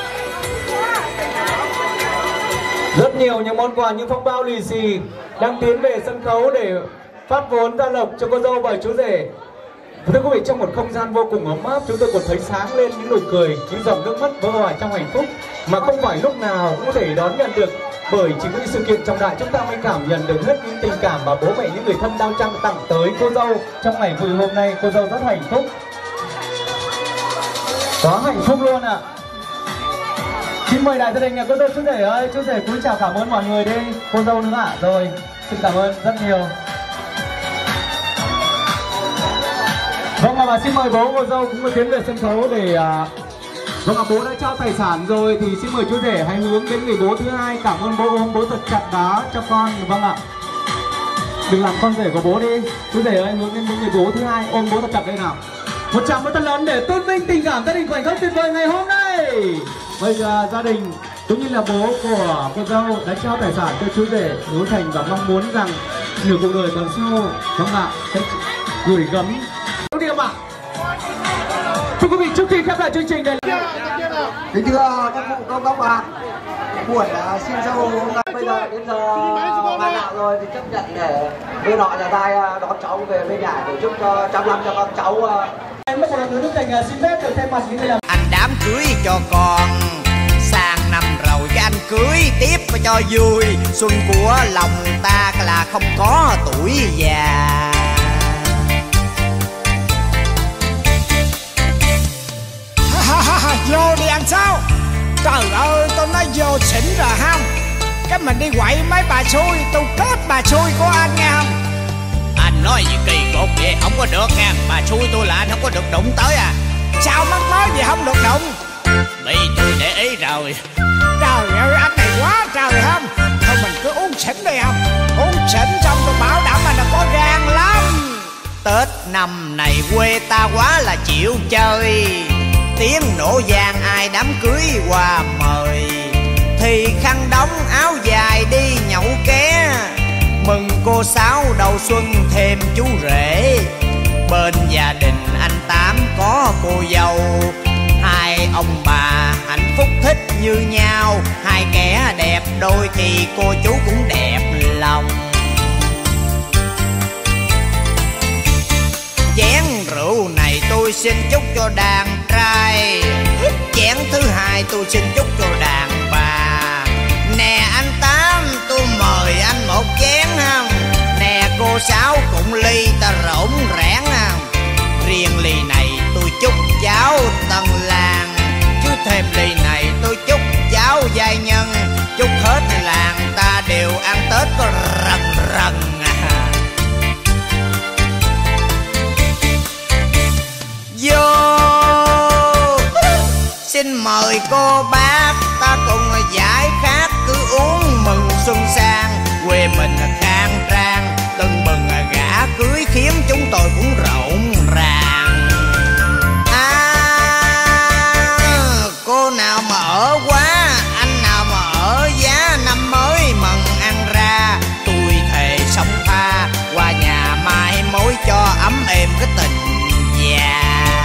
Rất nhiều những món quà như phong bao lì xì đang tiến về sân khấu để phát vốn gia lộc cho cô dâu và chú rể. Thưa quý vị, trong một không gian vô cùng ấm áp, chúng tôi còn thấy sáng lên những nụ cười, những dòng nước mắt vỡ hòa trong hạnh phúc mà không phải lúc nào cũng có thể đón nhận được, bởi chỉ có những sự kiện trọng đại chúng ta mới cảm nhận được hết những tình cảm mà bố mẹ, những người thân đau trang tặng tới cô dâu trong ngày vui hôm nay. Cô dâu rất hạnh phúc, quá hạnh phúc luôn ạ. Xin mời đại gia đình nhà cô dâu chú rể ơi, chú rể cúi chào cảm ơn mọi người đi, cô dâu nữa ạ. Rồi, xin cảm ơn rất nhiều. Vâng ạ, và xin mời bố cô dâu cũng tiến về sân khấu để vâng ạ, bố đã trao tài sản rồi thì xin mời chú rể hãy hướng đến người bố thứ hai. Cảm ơn bố, ôm bố thật chặt đó cho con. Vâng ạ, đừng làm con rể của bố đi. Chú rể ơi, hướng đến người bố thứ hai, ôm bố thật chặt đây nào. Một tràng pháo thật lớn để tôn vinh tình cảm gia đình khoảnh khắc tuyệt vời ngày hôm nay. Bây giờ gia đình cũng như là bố của cô dâu đã trao tài sản cho chú rể hứa thành và mong muốn rằng nửa cuộc đời còn sau, vâng ạ, sẽ gửi gắm đi không ạ? Thưa quý vị, trước khi khép lại chương trình này, kính thưa các cụ các bà, buổi xin dâu hôm nay bây giờ đến giờ hoàn hảo rồi thì chấp nhận để bên họ nhà trai đón cháu về bên nhà để chúc cho chăm năm cho các cháu. em một lần nữa Đức Thành xin phép được thay mặt những người làm Anh đám cưới cho con, sang năm rồi cái anh cưới tiếp cho vui. Xuân của lòng ta là không có tuổi già. Vô đi anh sao? Trời ơi, tôi nói vô xỉn rồi không? Cái mình đi quậy mấy bà xui, tôi kết bà xui của anh nghe không? Anh nói gì kỳ cục vậy, không có được nha. Bà xui tôi là anh không có được đụng tới à. Sao mắc mới gì không được đụng? Bị tôi để ý rồi. Trời ơi, anh này quá trời không? Thôi mình cứ uống xỉn đi không? Uống xỉn xong tôi bảo đảm là có gan lắm. Tết năm này quê ta quá là chịu chơi. Tiếng nổ vang ai đám cưới qua mời. Thì khăn đóng áo dài đi nhậu ké. Mừng cô Sáu đầu xuân thêm chú rể. Bên gia đình anh Tám có cô dâu. Hai ông bà hạnh phúc thích như nhau. Hai kẻ đẹp đôi thì cô chú cũng đẹp lòng. Chén rượu này tôi xin chúc cho đàn trai. Chén thứ hai tôi xin chúc cho đàn bà. Nè anh Tám tôi mời anh một chén không? Nè cô Sáu cũng ly ta rỗn rẽn không? Riêng ly này tôi chúc cháu Tân Lan. Chứ thêm ly này tôi chúc cháu giai nhân. Chúc hết làng ta đều ăn Tết có rần rần à. Vô xin mời cô bác ta cùng giải khát cứ uống mừng xuân sang. Quê mình khang trang tưng bừng gả cưới khiến chúng tôi cũng rộn ràng. Cô nào mà ở quá, anh nào mà ở giá năm mới mừng ăn ra. Tôi thề sống tha qua nhà mai mối cho ấm êm cái tình già.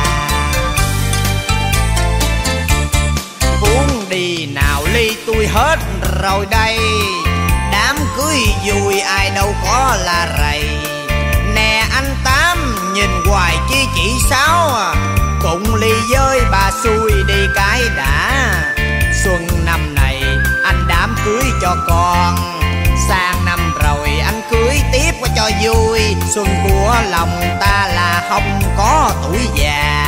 Uống đi nào ly tôi hết rồi đây. Đám cưới vui ai đâu có là rầy. Nè anh Tám nhìn hoài chi chỉ Sáu à. Cùng ly với bà xui đi cái đã. Xuân năm này anh đám cưới cho con. Sang năm rồi anh cưới tiếp cho vui. Xuân của lòng ta là không có tuổi già.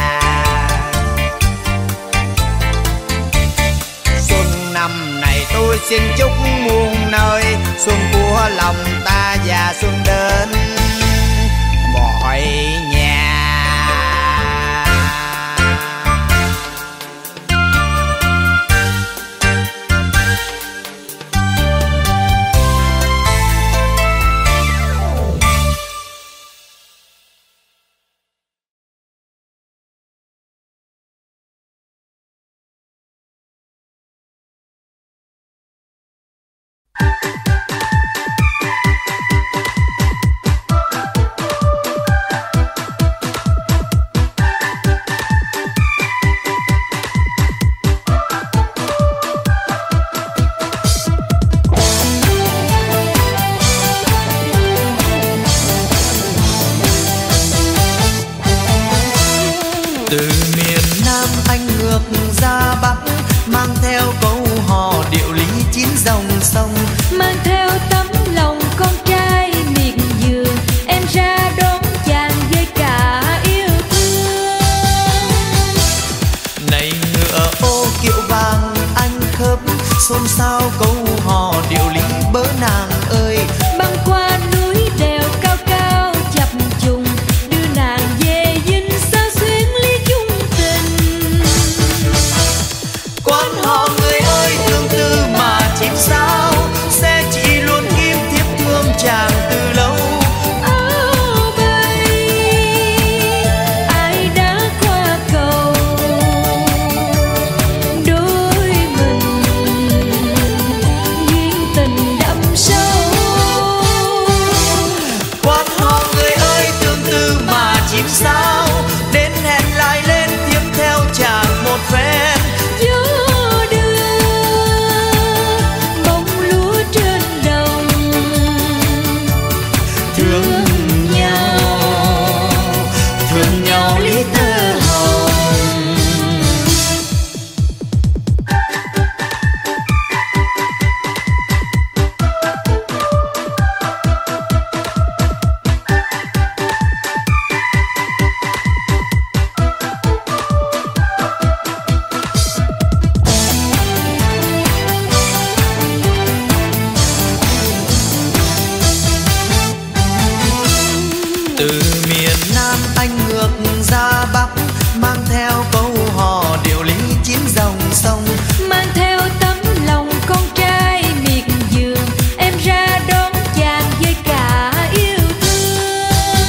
Xuân năm này tôi xin chúc muôn nơi. Xuân của lòng ta và xuân đến mọi nhà. từ miền Nam anh ngược ra Bắc, mang theo câu hò điệu lý chín dòng sông, mang theo tấm lòng con trai miệt vườn, em ra đón chàng với cả yêu thương. Này ngựa ô kiệu vàng anh khớp, xôn xao câu hò điệu lý bớ nàng ơi. Băng qua núi đèo cao cao chập trùng, đưa nàng về dinh sao xuyến ly chung tình. Quan họ người ơi tương tư mà chim sao, sẽ chỉ luôn kim thiếp thương chàng từ lâu. Áo bay ai đã qua cầu, đôi mình duyên tình đậm sâu. Quan họ người ơi tương tư mà chim sao, đến hẹn lại lên tiếp theo chàng một phen. Gió đưa bông lúa trên đồng, Thương nhau lý tơ hồng. Từ miền Nam anh ngược ra Bắc, mang theo câu hò điệu lý chín dòng sông, mang theo tấm lòng con trai miệt vườn, em ra đón chàng với cả yêu thương.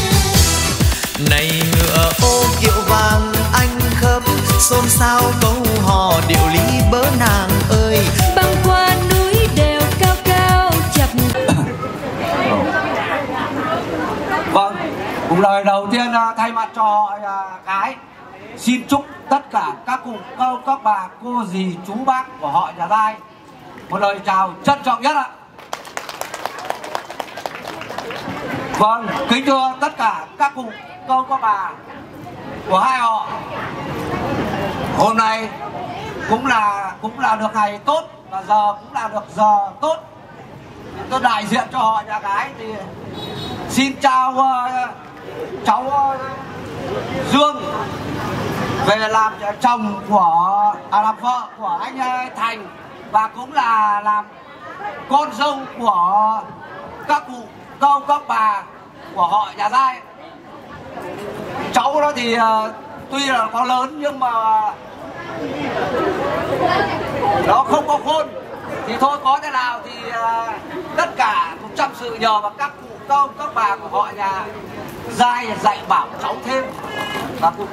này ngựa ô kiệu vàng anh khớp, xôn xao câu hò điệu lý bớ nàng ơi. Băng qua núi đèo cao cao chập. Vâng, cùng lời đầu tiên thay mặt cho họ gái xin chúc tất cả các cụ các bà cô dì chú bác của họ nhà Giai một lời chào trân trọng nhất ạ. Vâng, kính thưa tất cả các cụ các bà của hai họ, hôm nay cũng là được ngày tốt và giờ cũng là được giờ tốt. Tôi đại diện cho họ nhà gái thì xin chào cháu Dương về làm chồng của làm vợ của anh Thành, và cũng là làm con dâu của các cụ các bà của họ nhà Giai. Cháu đó thì tuy là có lớn nhưng mà nó không có khôn, thì thôi có thế nào thì tất cả cũng chăm sự nhờ vào các cụ các bà của họ nhà Giai dạy bảo cháu thêm, và cũng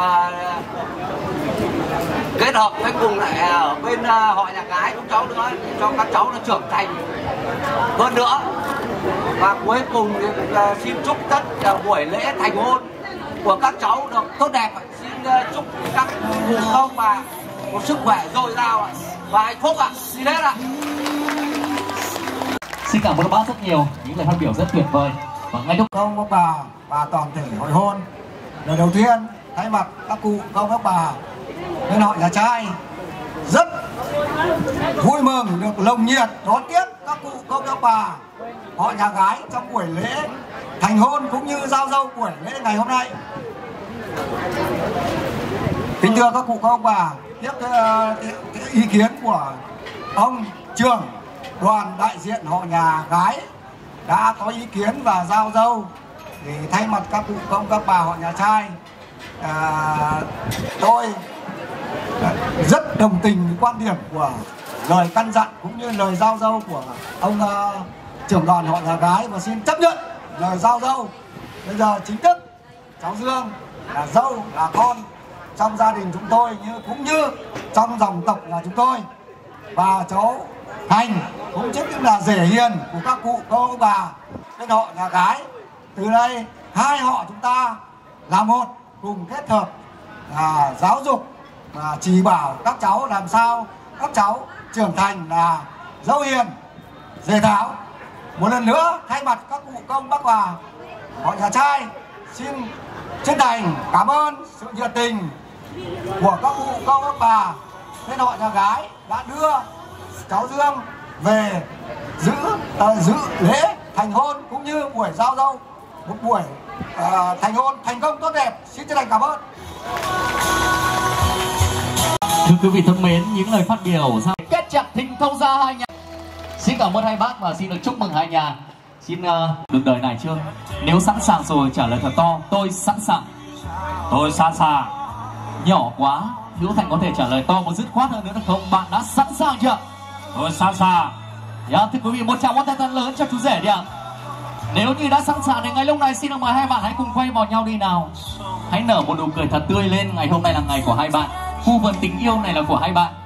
kết hợp với cùng lại ở bên họ nhà gái của cháu nữa, để cho các cháu nó trưởng thành hơn nữa. Và cuối cùng thì xin chúc tất cả buổi lễ thành hôn của các cháu được tốt đẹp. Xin chúc các cụ ông bà một sức khỏe dồi dào và hạnh phúc ạ. Xin hết ạ. Xin cảm ơn bác rất nhiều, những lời phát biểu rất tuyệt vời. Và ngay lúc ông bà và toàn thể hội hôn, lời đầu tiên thay mặt các cụ các bà bên họ nhà trai rất vui mừng được nồng nhiệt đón tiếp các cụ các bà họ nhà gái trong buổi lễ thành hôn cũng như giao dâu buổi lễ ngày hôm nay. Kính thưa các cụ các bà, tiếp ý kiến của ông trưởng đoàn đại diện họ nhà gái đã có ý kiến và giao dâu, thì thay mặt các cụ các bà họ nhà trai, tôi rất đồng tình với quan điểm của lời căn dặn cũng như lời giao dâu của ông trưởng đoàn họ nhà gái, và xin chấp nhận lời giao dâu. Bây giờ chính thức cháu Dương là dâu là con trong gia đình chúng tôi, cũng như trong dòng tộc là chúng tôi, và cháu Thành cũng chính là rể hiền của các cụ cô bà bên họ nhà gái. Từ đây hai họ chúng ta là một, cùng kết hợp giáo dục và chỉ bảo các cháu làm sao các cháu trưởng thành là dâu hiền rể thảo. Một lần nữa thay mặt các cụ công bác bà họ nhà trai xin chân thành cảm ơn sự nhiệt tình của các cụ, các bà bên họ nhà gái đã đưa cháu Dương về dự lễ thành hôn cũng như buổi giao dâu, một buổi thành hôn thành công tốt đẹp. Xin chân thành cảm ơn. Thưa quý vị thân mến, những lời phát biểu ra kết chặt thịnh thông gia hai nhà. Xin cảm ơn hai bác và xin được chúc mừng hai nhà. Xin được đời này chưa? Nếu sẵn sàng rồi trả lời thật to, tôi sẵn sàng. Tôi sẵn sàng. Nhỏ quá, Hữu Thành có thể trả lời to một dứt khoát hơn nữa được không? Bạn đã sẵn sàng chưa? Tôi sẵn sàng. Thưa quý vị, một tràng pháo tay thật lớn cho chú rể đi ạ. Nếu như đã sẵn sàng thì ngay lúc này xin mời hai bạn hãy cùng quay vào nhau đi nào. Hãy nở một nụ cười thật tươi lên. Ngày hôm nay là ngày của hai bạn. Khu vườn tình yêu này là của hai bạn.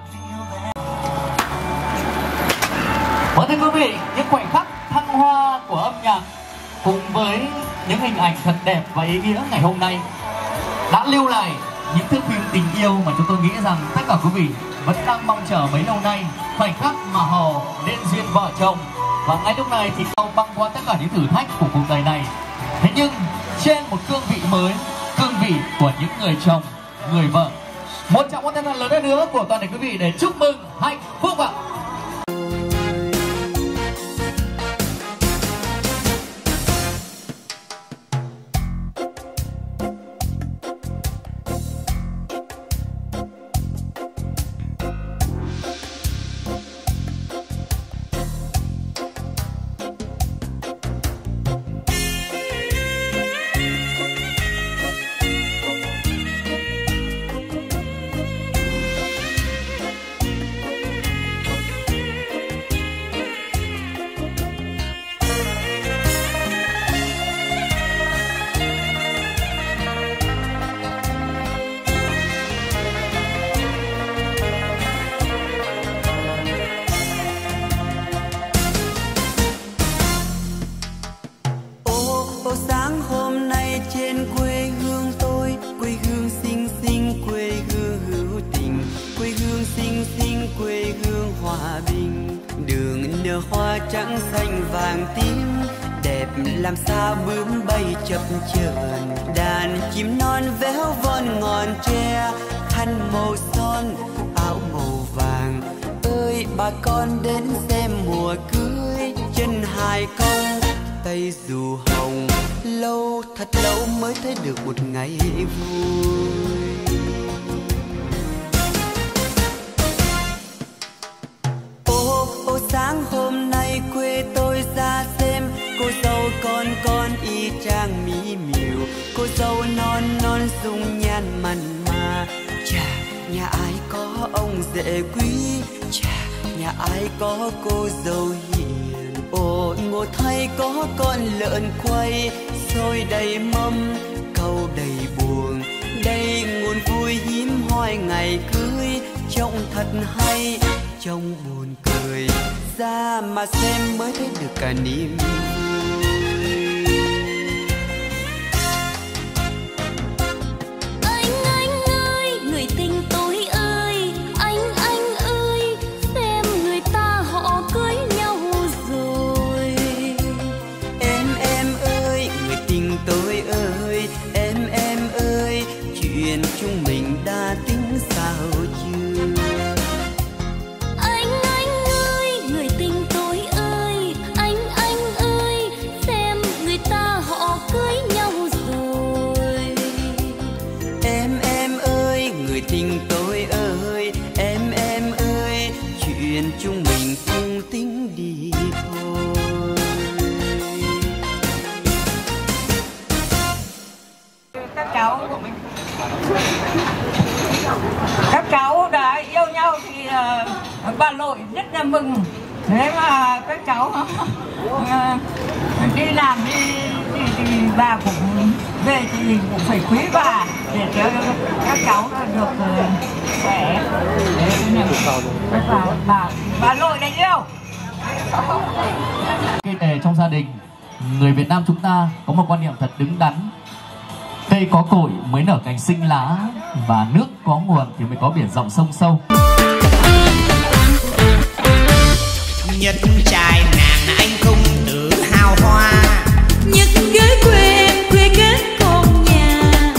Và thưa quý vị, những khoảnh khắc thăng hoa của âm nhạc cùng với những hình ảnh thật đẹp và ý nghĩa ngày hôm nay đã lưu lại những thước phim tình yêu mà chúng tôi nghĩ rằng tất cả quý vị vẫn đang mong chờ bấy lâu nay. Khoảnh khắc mà họ nên duyên vợ chồng. Và ngay lúc này thì câu băng qua tất cả những thử thách của cuộc đời này. Thế nhưng trên một cương vị mới, cương vị của những người chồng, người vợ. Một tràng pháo tay thật lớn nữa của toàn thể quý vị để chúc mừng hạnh phúc ạ. Hoa trắng xanh vàng tím đẹp làm sao bướm bay chập chờn, đàn chim non véo von ngọn tre, khăn màu son áo màu vàng. Ơi bà con đến xem mùa cưới, chân hai con tay dù hồng, lâu thật lâu mới thấy được một ngày vui. Sáng hôm nay quê tôi ra xem, cô dâu con y chang mỹ miều, cô dâu non dung nhan mặn mà. Chà, nhà ai có ông rể quý, chà, nhà ai có cô dâu hiền. Ôi ngồi thay có con lợn quay, xôi đầy mâm câu đầy buồn. Đây nguồn vui hiếm hoi ngày cưới, trông thật hay trông buồn cười, ra mà xem mới thấy được cả niềm vui. Anh ơi, người tình tôi ơi, anh ơi, xem người ta họ cưới nhau rồi. Em ơi, người tình tôi ơi, em ơi, chuyện chúng mình đã tính sao chưa? Tình tôi ơi, em ơi, chuyện chúng mình cùng tính đi thôi. Các cháu đã yêu nhau thì bà nội rất là mừng. Thế mà các cháu đi làm thì bà cũng về thì cũng phải quý bà để cho các cháu được khỏe. Bà nội này yêu. Trong gia đình, người Việt Nam chúng ta có một quan niệm thật đứng đắn. Cây có cội mới nở cành xinh lá, và nước có nguồn thì mới có biển rộng sông sâu. Nhất trai nàng anh không tự hào hoa, nhất gái quê em quê kết con nhà.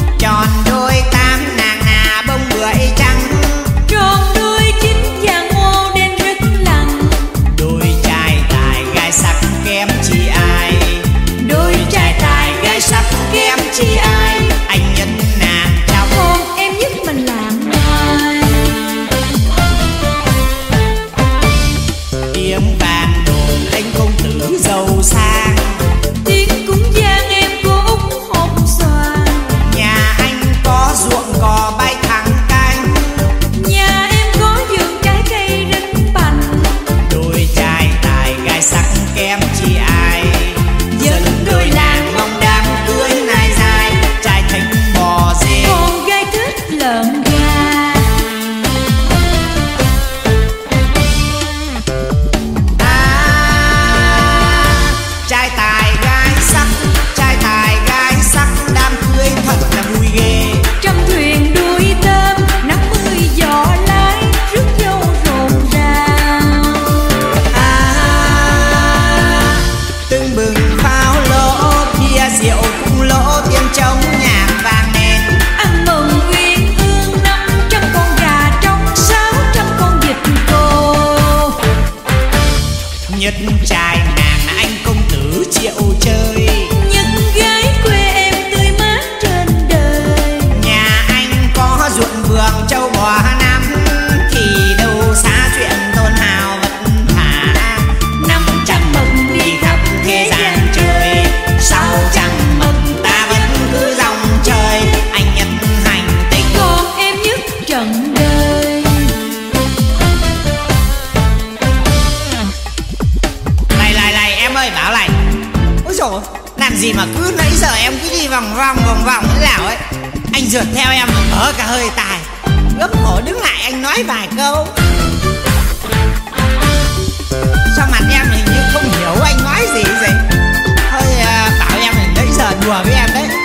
anh rượt theo em mở cả hơi tài, ướp cổ đứng lại anh nói vài câu. Sao mặt em hình như không hiểu anh nói gì vậy? Thôi bảo em nãy giờ đùa với em đấy.